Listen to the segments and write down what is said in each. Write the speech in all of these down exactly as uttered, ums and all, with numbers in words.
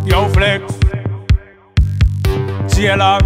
Yo flex, jailer,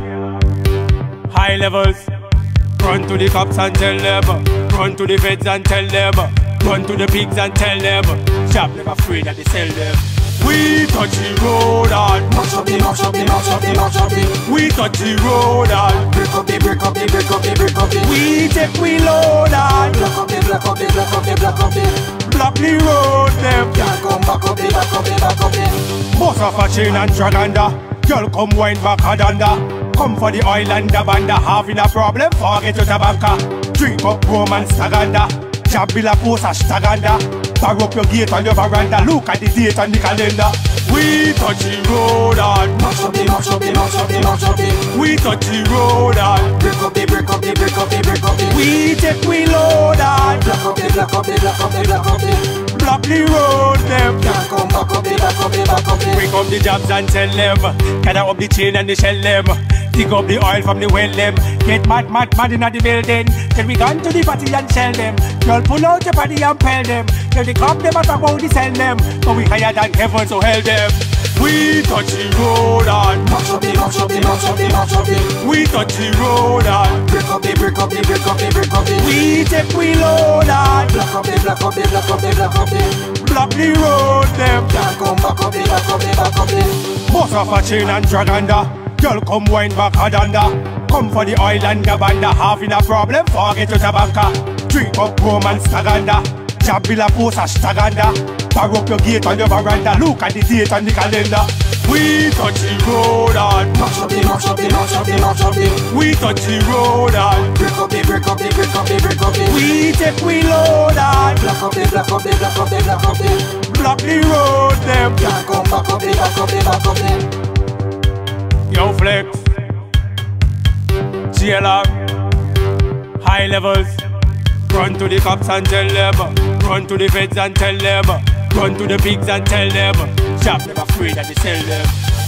high levels. Run to the cops and tell them. Run to the feds and tell them. Run to the pigs and tell them. Job never afraid that they sell them. We touch the road and mash up the, mash up the, mash up the, mash up the. we touch the road and Break up the, break up the, break up the, break up the. we take we load and Block up the, block up the, block up the, block up the. block the road them. Can't come back up the, back up the, back up the. Boss of a chain and draganda. Girl come wine back a danda. Come for the oil and the banda. Having a problem, forget your tabanka. Drink up rum and staganda. Jabila post a staganda. Bar up your gate on your veranda. Look at the date on the calendar. We touch the road and Mash up the, mash up the, mash up the, mash up the. we touch the road and Break up the, break up the, break up the, break up the. we take we load and Block up the, block up the, block up the, block up the. block the road them. Can't come back up the, back up the, back up the. Break up the jobs and tell them. Gather up the chain and the shell them. Dig up the oil from the well them. Get mad, mad, mad in the building. Then we gone to the party and shell them. Girl pull out your body and pell them. Tell the cop them about how they sell them. But we higher than heaven so hell them. We touch the road and Mash up the, mash up the, mash up the, mash up the. we touch the road and Break up the, break up the, break up the, break up the. we take we load and Block up the, block up the, block up the, block up the. block the road them. Can't come back up the, back up the, back up the. Boss of a chain and draganda. Girl come wine back a danda. Come for the oil and the banda. Having a problem, forget your tabanka. Drink up rum and staganda. Jabila post a staganda. Bar up your gate on your veranda. Look at the date on the calendar. We touch the road and Mash up the, mash up the, mash up the, mash up the. we touch the road and Break up the, break up the, break up the, break up the. we take we load and Block up the, block up the, block up the, block up the. block the road them. Can't come back up the, back up the, back up the. Yo flex, jailer, high levels. Run to the cops and tell them. Run to the feds and tell them. Run to the pigs and tell them. Job never afraid that they sell them.